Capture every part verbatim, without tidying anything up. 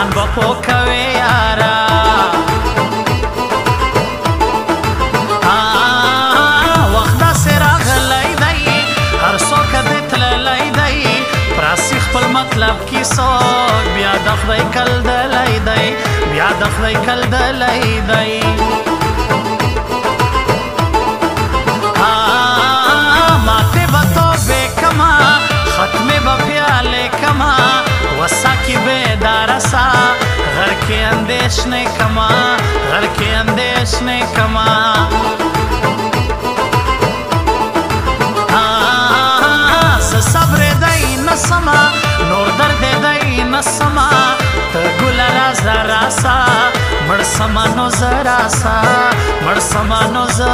ځان به پوه کوې یاره وخت داسې راغلی دی هر څوک دې تللی دی پراسي خپل مطلب کې څوک بیا د خدای کلدلی دی بیا د خدای کلدلی دی ماتې به توبې کما ختمې به پیالې کما وسه کې بیداره سه غر کې اندېښنې کما غر کې اندېښنې کما زه صبرېدی نه سمه نور دردېدی نه سمه ته ګله رازه راسه مړ سمه نو زه راسه مړ سمه نو زه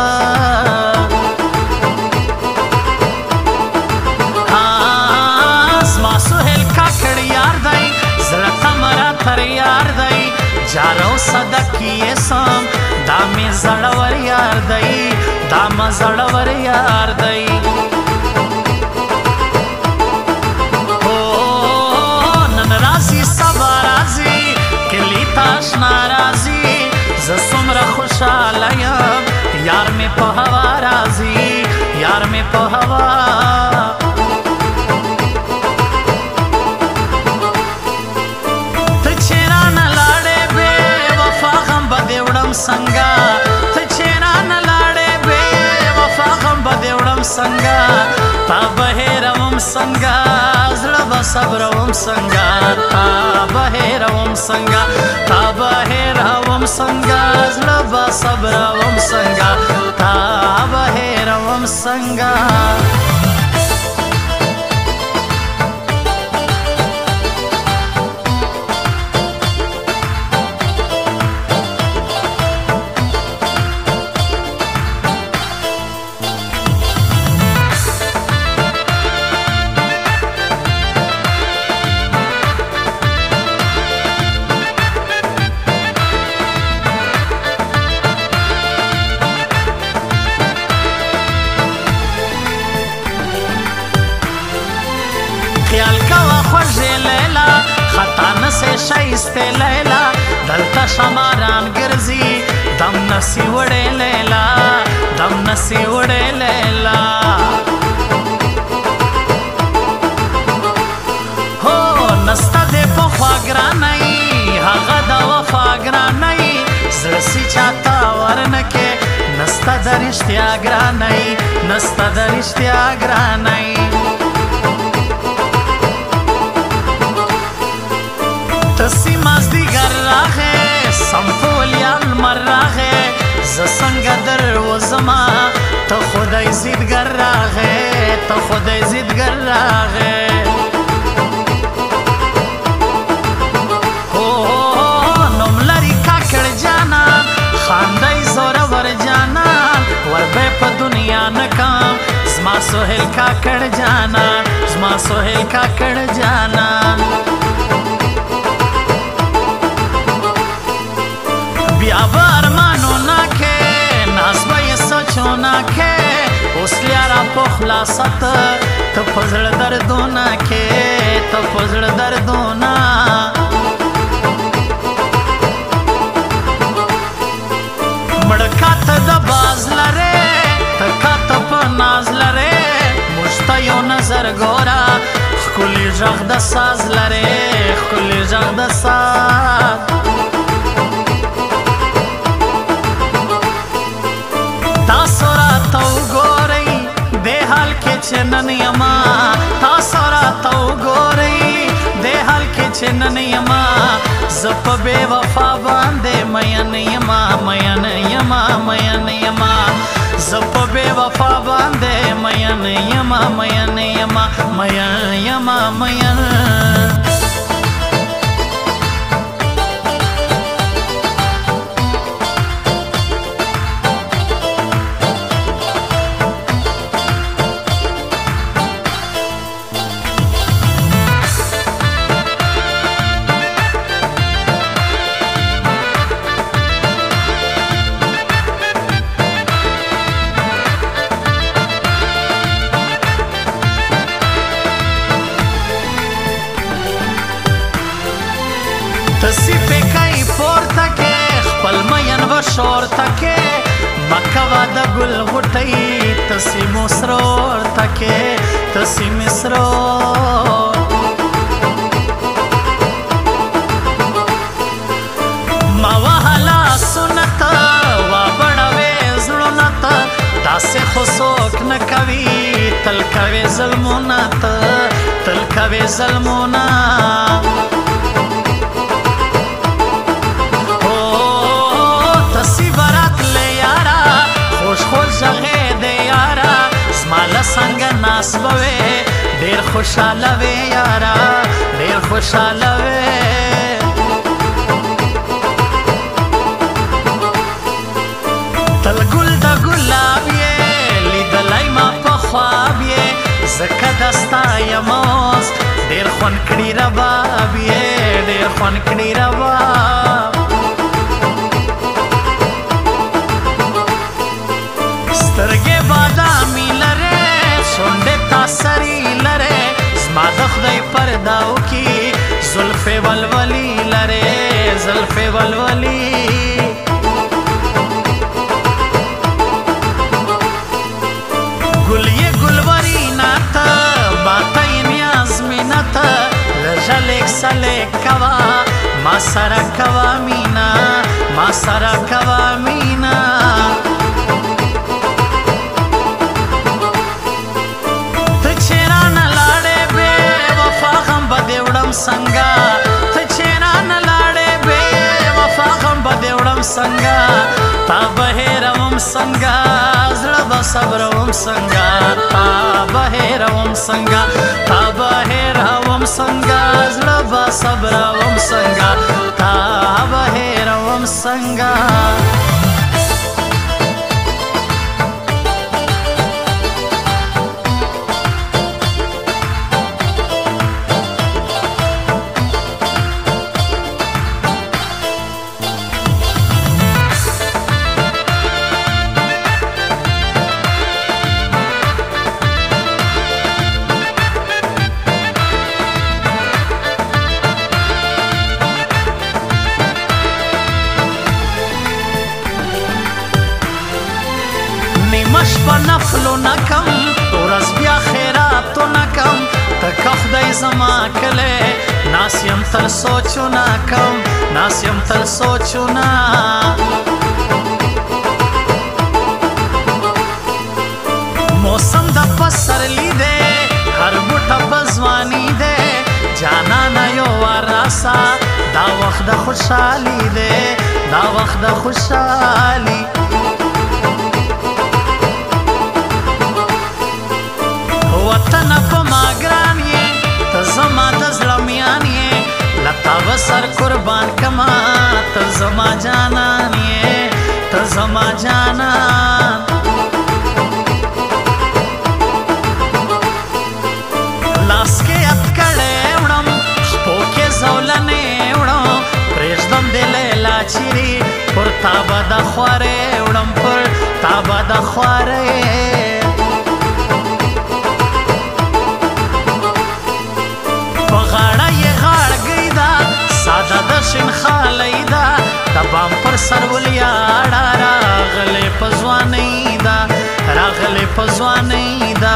زما سهیل کاکړ یار دی زړه ته مه تر یار دی جاره او صدق یې سم دا مې زړور یار دی دا مه زړور یار دی زه څومره خوشحاله یم یار مې په هوا راځي یار مې په هوا ته چې رانه لاړې بې وفا غم به دې وړم څنګه ته چې رانه لاړې بې وفا غم به دې وړم څنګه تا به هېروم څنګه زړه به صبروم څنګه تا به هېروم څنګه تا به هېروم څنګه زړه به صبروم څنګه تا به هېروم څنګه خیال کوه خوږې لیلا خطا نسې ښایستې لیلا دلته شماران ګرځي دم نسي وړې لیلا دم نسي وړې لیلا هو نسته دې پخوا ګرانۍ هغه د وفا ګرانۍ زړه سي چاته ورنکې نسته د رښتیا ګرانۍ نسته د رښتیا ګرانۍ تسی مازدیګر راغې سمفول یا لمر راغې زه څنګه در وځمه ته خدای ضدګر راغې ته خدای ضدګر راغې هو نوم لري کاکړ جانان خاندی زورور جانان وربه په دنیا نه کم زما سهیل کاکړ جانان زما سهیل کاکړ جانان بیا به ارمانونه کې ناز به یې سوچونه کې اوس لیاره په خلاصه ته ته په زړه دردونه کې ته په زړه دردونه مړه کاته د باز لرې ته کاته په ناز لرې موږ ته یو نظر ګوره ښکلي غږ د ساز لرې ښکلي غږ د ساز تاسو راته وګورئ دې حال کې چې نن یما تاسو راته وګورئ دې حال کې چې نن یما زه په بې وفا باندې مین یما مین یما مین یما زه په بې وفا باندې مین یما مین یما مین یما مین تسی پیکای پورته کې خپل مین و شورته کې مکوه د ګل غوټۍ تسی مسرور ته کې تسی مسرور ما وهلا سنت وا بړوي زړونه ته داسې خو څوک نه کوي تل کوي ظلمونه ته تل کوي ظلمونه څنګه ناس بوي ډېر خوشاله وې یارا ډېر خوشاله وې تل ګل د ګلاب یې لیدلی ما په خواب یې ځکه د ستا یم اوس ډېر خوند کړي رباب یې ډېر خوند کړي رباب سترګې بادامي لرې شونډې تا سرې لرې زما د خدای پرداو کې زلفې ولولي لرې زلفې ولولي ګل یې ګلورینه ته باته یې نیازمینه ته لږه لیک سلیک کوه ما سره کوه مینا ما سره کوه مینا څنګه ته چې رانه لاړې بې وفا غم به دې وړم څنګه تا به هېروم څنګه زړه به صبروم څنګه تا به هېروم څنګه تا به هېروم څنګه زړه به صبروم څنګه تا به هېروم څنګه شپه نفلو نکم ورځ بیا خیراتو نکم تکه خدای زما کلی ناس یم تل سوچونه کم ناس یم تل سوچونه موسم د پسرلی دی هر بوټه په ځواني دی جانانه یو وار راسه دا وخت د خوشحالي دی دا وخت د خوشحالي وطن په ما ګران یې ته زما د زړه میان یې له تا به سر قربان کما ته زما جانان یې ته زما جانان لاس کې اتکړې وړم شپو کې زولنې وړم پرېږدم د لیلا چیرې پر تا به د خوارې وړم پر تا به د خوارې شنخالی دا د بام پر سر ولیاړه راغلې په ځوانۍ دا راغلې په ځوانۍ دا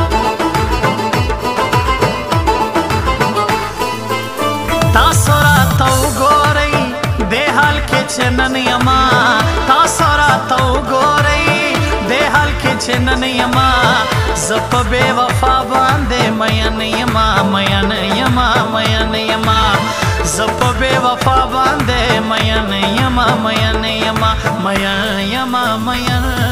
تاسو راته وګورئ دې حال کې چې نن یما تاسو راته وګورئ دې حال کې چې نن یما زه په بې وفا باندې مین یما مین یما مین یما زه په بې وفا باندې مین یما مین یما مین یما مین